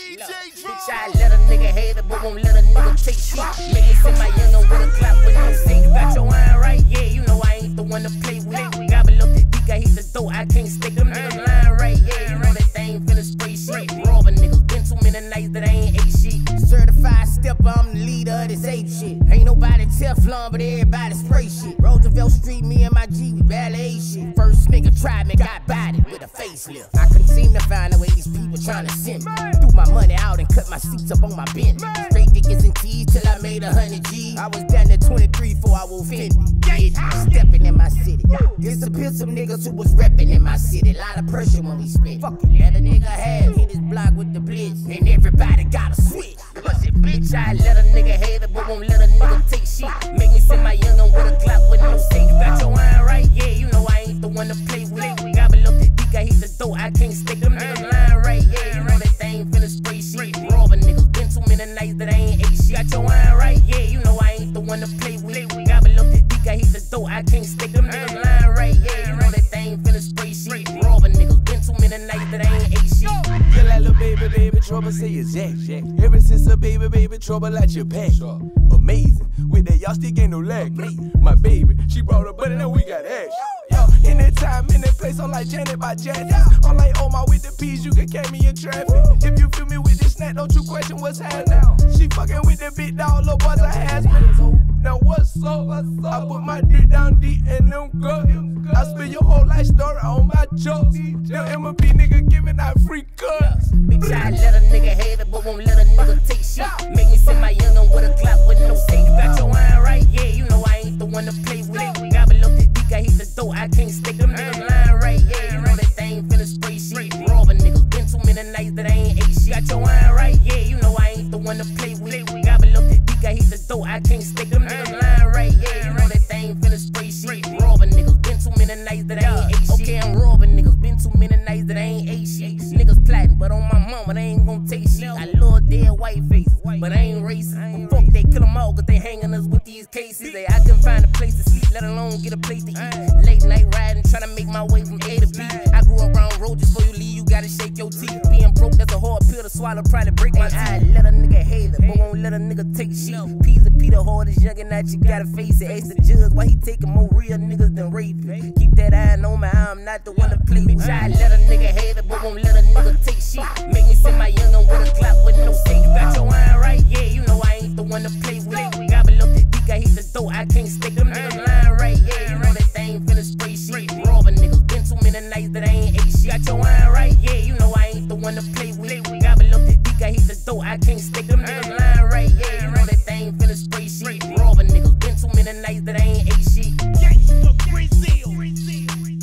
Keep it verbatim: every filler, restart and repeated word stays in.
D J Bitch, I let a nigga hate it, but won't let a nigga take shit. Make me send my youngin' with a Glock with no safe. You got your iron right, yeah, you know I ain't the one to play with. Got me look the dick, I hit the door, I can't stick them niggas lying right, yeah, you know that thing finna spray shit. Robbing niggas, been too many nights that I ain't ate shit. Certified stepper, I'm the leader of this ape shit. Ain't nobody Teflon, but everybody spray shit. Roosevelt Street, me and my G, we barely ate shit. First nigga tried me, got bodied with a facelift. I couldn't seem to find a way these people trying to send me. Threw my money out and cut my seats up on my bench. Straight dickets and tees till I made a hundred G. I was down to twenty-three before I was offended. Stepping in my city. Disappeared some niggas who was reppin' in my city. Lot of pressure when we spit. Fuck it, let a nigga have hit his block with the blitz. And everybody got a switch. Bust it, bitch, I let a nigga hate it, but won't let a nigga take shit. Make me send my youngin' with a Glock with no safe. You got your iron right, yeah, you know I ain't the one to play with. Got me look the dick, I hit the door, I can't stick them niggas lying right, yeah, you know that thing finna spray shit. Robbing niggas, been too many nights that I ain't ate shit. Got your iron right, yeah, you know I ain't the one to play with. Got me look the dick, I hit the door, I can't stick them niggas lying right, yeah, you know that thing finna spray shit. Robbing niggas, been too many nights that I ain't ate shit. Feel like little baby, baby trouble, say it's Jack, Jack. Ever since a baby, baby trouble at your back. Amazing, with that y'all stick ain't no lag. My baby, she brought her butt and we got action. Yo, in that time, in that place, I'm like Janet by Janet. I'm like Omar with the Peas, you can catch me in traffic. If you feel me with this snack, don't you question what's happening. She fucking with the big dog, little boys, I has been. Now what's up? I put my dick down deep and them guts. I spill your whole life story on my jokes. Them M B nigga giving out free cuts. Bitch, I let a nigga hate it, but won't let a nigga take shit. Make me send my youngin' with a Glock with no safe. You got your iron right, yeah, you know I ain't the one to play with. Got me look the dick, I hit the door, I can't stick them niggas lying right, yeah, you know that thing finna spray shit. Robbing niggas, been too many nights that I ain't ate shit. Got your iron right, yeah, you know I ain't the one to play with. Got me look the dick, I hit the door, I can't stick them niggas lying right, yeah, you know that thing finna spray shit. Robbing niggas, been too many nights that I ain't ate shit. Okay, I'm robbing niggas, been too many nights that I ain't ate shit. Niggas plotting, but on my mama, they ain't gon' take shit. I love dead white faces, but I ain't racist. Fuck, they kill them all, cause they hanging us with these cases. They, I couldn't find a place to sleep, let alone get a place to eat. Late night riding, tryna make my way from A to B. I grew up around road, just before you leave, you gotta shake your teeth. Being broke, that's a hard pill to swallow, probably break my teeth. I let a nigga hate it, but won't let a nigga take shit. Peezy Peter hard is young and that you gotta face it. Ask the judge why he taking more real niggas than rape. Keep that eye on me, I'm not the one to play with. I let a nigga hate it, but won't let a nigga take shit. Make me send my youngin' with a Glock with no safe. You got your iron right, yeah, you know I ain't the one to play with. Got me look the dick, I hit the door, I can't stick them niggas lying right, yeah, you know that thing finna spray shit. Robbing niggas, been too many nights that I ain't ate shit. Got your iron right, yeah, you know I ain't the one to play with. Got me look the dick, I hit the door, I can't stick them niggas lying right, yeah, you know that thing finna spray shit. Robbing niggas, been too many nights that I ain't ate shit. Gangsta Brazil.